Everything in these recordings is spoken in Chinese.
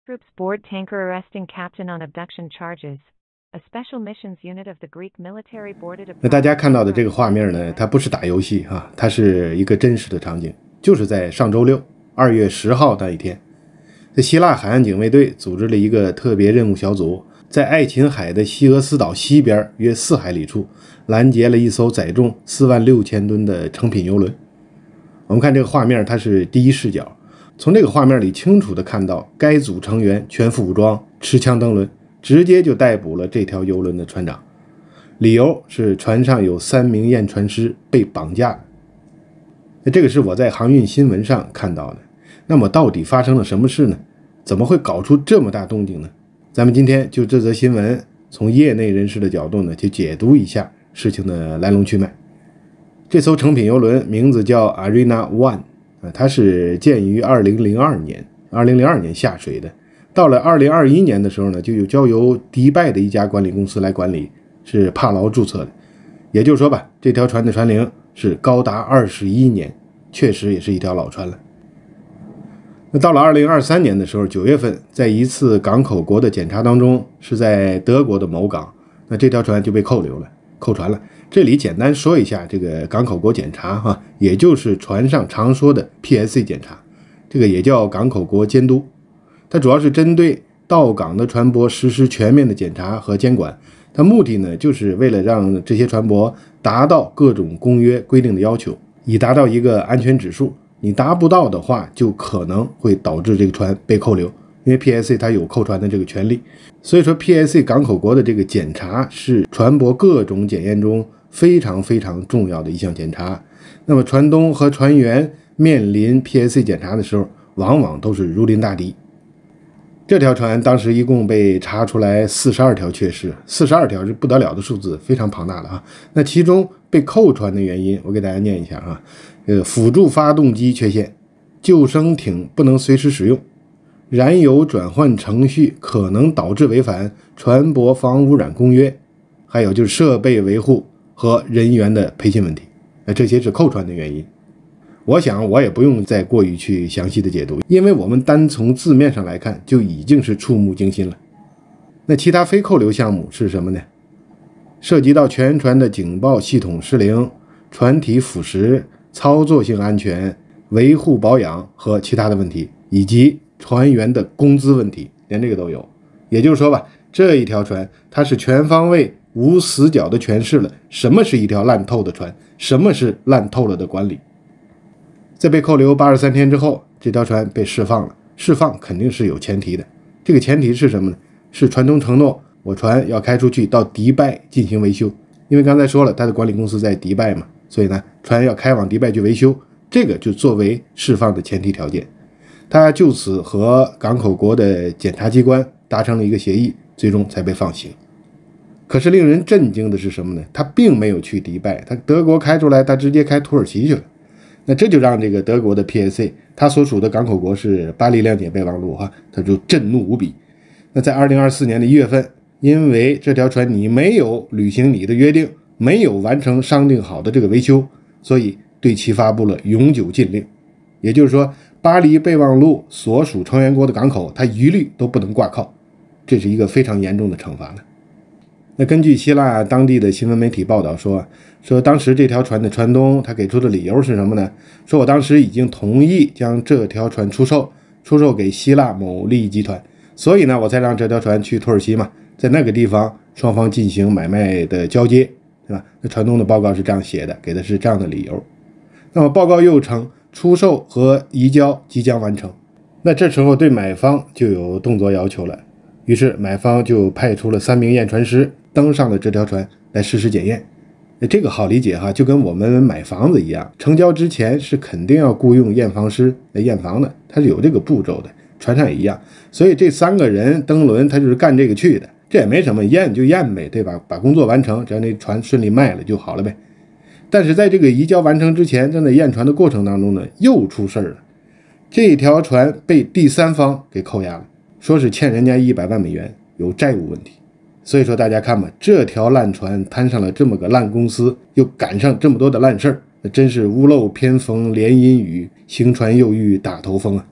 Troops board tanker arresting captain on abduction charges. A special missions unit of the Greek military boarded a... 那大家看到的这个画面呢，它不是打游戏啊，它是一个真实的场景，就是在上周六2月10号那一天，在希腊海岸警卫队组织了一个特别任务小组，在爱琴海的西俄斯岛西边约4海里处拦截了一艘载重46000吨的成品油轮。我们看这个画面，它是第一视角，从这个画面里清楚地看到该组成员全副武装，持枪登轮，直接就逮捕了这条油轮的船长。理由是船上有3名验船师被绑架。那这个是我在航运新闻上看到的。那么到底发生了什么事呢？怎么会搞出这么大动静呢？咱们今天就这则新闻从业内人士的角度呢，去解读一下事情的来龙去脉。这艘成品油轮名字叫 Arena One， 它是建于2002年下水的。到了2021年的时候呢，就交由迪拜的一家管理公司来管理，是帕劳注册的。也就是说吧，这条船的船龄是高达21年，确实也是一条老船了。那到了2023年的时候，9月份，在一次港口国的检查当中，是在德国的某港，那这条船就被扣船了。这里简单说一下这个港口国检查也就是船上常说的 PSC 检查，这个也叫港口国监督。它主要是针对到港的船舶实施全面的检查和监管，它目的呢，就是为了让这些船舶达到各种公约规定的要求，以达到一个安全指数。你达不到的话，就可能会导致这个船被扣留，因为 PSC 它有扣船的这个权利。所以说 PSC 港口国的这个检查是船舶各种检验中非常非常重要的一项检查。那么船东和船员面临 PSC 检查的时候，往往都是如临大敌。这条船当时一共被查出来42条缺失，42条是不得了的数字，非常庞大的啊。那其中被扣船的原因，我给大家念一下啊。辅助发动机缺陷，救生艇不能随时使用，燃油转换程序可能导致违反船舶防污染公约，还有就是设备维护和人员的培训问题，这些是扣船的原因。我想我也不用再过于去详细的解读，因为我们单从字面上来看就已经是触目惊心了。那其他非扣留项目是什么呢？涉及到全船的警报系统失灵、船体腐蚀、操作性安全、维护保养和其他的问题，以及船员的工资问题，连这个都有。也就是说吧，这一条船它是全方位无死角的诠释了什么是一条烂透的船，什么是烂透了的管理。在被扣留83天之后，这条船被释放了。释放肯定是有前提的，这个前提是什么呢？是船东承诺我船要开出去到迪拜进行维修，因为刚才说了他的管理公司在迪拜嘛，所以呢船要开往迪拜去维修，这个就作为释放的前提条件。他就此和港口国的检察机关达成了一个协议，最终才被放行。可是令人震惊的是什么呢？他并没有去迪拜，他德国开出来，他直接开土耳其去了。那这就让这个德国的 PSC 他所属的港口国是巴黎谅解备忘录他就震怒无比。那在2024年的1月份，因为这条船你没有履行你的约定，没有完成商定好的这个维修，所以对其发布了永久禁令。也就是说，巴黎备忘录所属成员国的港口，它一律都不能挂靠，这是一个非常严重的惩罚了。那根据希腊当地的新闻媒体报道说当时这条船的船东他给出的理由是什么呢？说我当时已经同意将这条船出售给希腊某利益集团，所以呢我才让这条船去土耳其嘛，在那个地方双方进行买卖的交接，对吧？那船东的报告是这样写的，给的是这样的理由。那么报告又称出售和移交即将完成，那这时候对买方就有动作要求了，于是买方就派出了3名验船师登上了这条船来实施检验。这个好理解就跟我们买房子一样，成交之前是肯定要雇佣验房师来验房的，它是有这个步骤的，船上也一样。所以这3个人登轮他就是干这个去的，这也没什么，验就验呗，对吧？把工作完成，只要那船顺利卖了就好了呗。但是在这个移交完成之前，正在验船的过程当中呢，又出事了。这条船被第三方给扣押了，说是欠人家100万美元，有债务问题。所以说大家看吧，这条烂船摊上了这么个烂公司，又赶上这么多的烂事儿，那真是屋漏偏逢连阴雨，行船又遇大头风啊。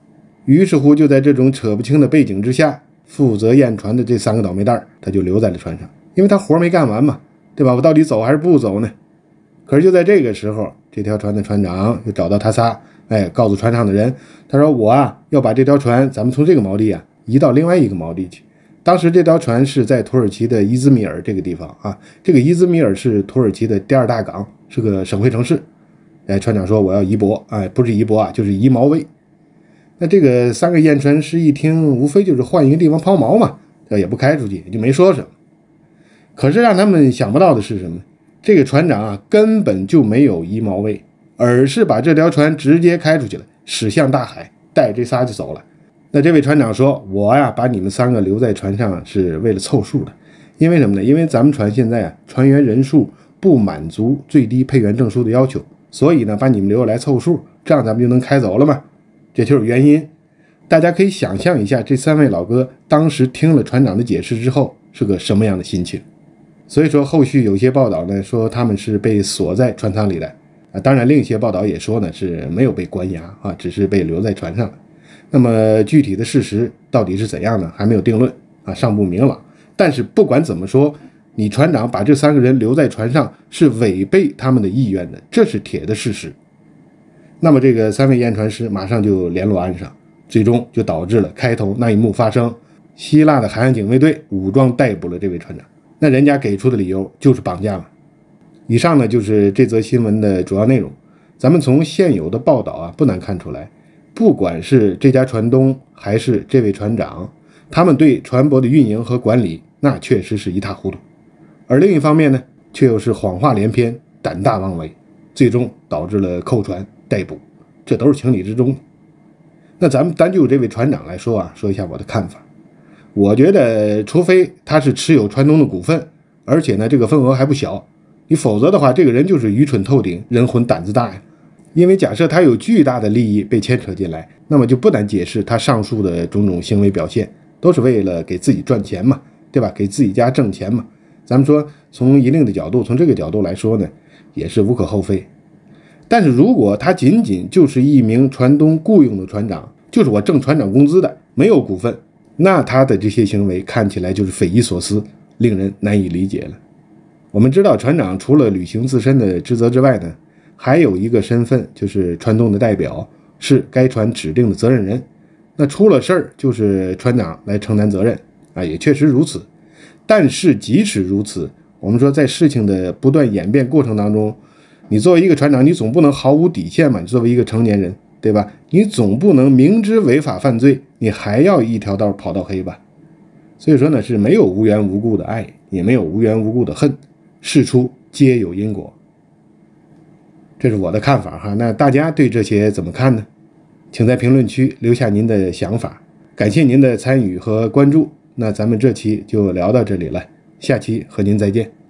于是乎就在这种扯不清的背景之下，负责验船的这3个倒霉蛋他就留在了船上，因为他活没干完嘛，对吧？我到底走还是不走呢？可是就在这个时候，这条船的船长就找到他仨，告诉船上的人，他说我要把这条船咱们从这个锚地移到另外一个锚地去。当时这条船是在土耳其的伊兹密尔这个地方这个伊兹密尔是土耳其的第2大港，是个省会城市。船长说我要移泊，不是移泊就是移锚位。那这个3个验船师一听，无非就是换一个地方抛锚嘛，也不开出去，就没说什么。可是让他们想不到的是什么？这个船长根本就没有移锚位，而是把这条船直接开出去了，驶向大海，带这仨就走了。那这位船长说，我把你们3个留在船上是为了凑数的。因为什么呢？因为咱们船现在船员人数不满足最低配员证书的要求，所以呢把你们留下来凑数，这样咱们就能开走了嘛。这就是原因。大家可以想象一下，这3位老哥当时听了船长的解释之后是个什么样的心情。所以说后续有些报道呢说他们是被锁在船舱里的当然另一些报道也说呢是没有被关押只是被留在船上。那么具体的事实到底是怎样呢？还没有定论尚不明朗。但是不管怎么说，你船长把这3个人留在船上是违背他们的意愿的，这是铁的事实。那么这个3位验船师马上就联络岸上，最终就导致了开头那一幕发生，希腊的海岸警卫队武装逮捕了这位船长。那人家给出的理由就是绑架嘛。以上呢就是这则新闻的主要内容。咱们从现有的报道不难看出来，不管是这家船东还是这位船长，他们对船舶的运营和管理那确实是一塌糊涂。而另一方面呢，却又是谎话连篇，胆大妄为，最终导致了扣船逮捕，这都是情理之中的。那咱们单就这位船长来说说一下我的看法。我觉得除非他是持有船东的股份，而且呢这个份额还不小，你否则的话这个人就是愚蠢透顶，人混胆子大呀。因为假设他有巨大的利益被牵扯进来，那么就不难解释他上述的种种行为表现都是为了给自己赚钱嘛，对吧？给自己家挣钱嘛。咱们说从一定的角度，从这个角度来说呢也是无可厚非。但是如果他仅仅就是一名船东雇佣的船长，就是我挣船长工资的，没有股份，那他的这些行为看起来就是匪夷所思，令人难以理解了。我们知道船长除了履行自身的职责之外呢，还有一个身份就是船东的代表，是该船指定的责任人。那出了事儿就是船长来承担责任也确实如此。但是即使如此，我们说在事情的不断演变过程当中，你作为一个船长，你总不能毫无底线嘛，你作为一个成年人，对吧？你总不能明知违法犯罪，你还要一条道跑到黑吧？所以说呢，是没有无缘无故的爱，也没有无缘无故的恨，事出皆有因果。这是我的看法那大家对这些怎么看呢？请在评论区留下您的想法。感谢您的参与和关注，那咱们这期就聊到这里了，下期和您再见。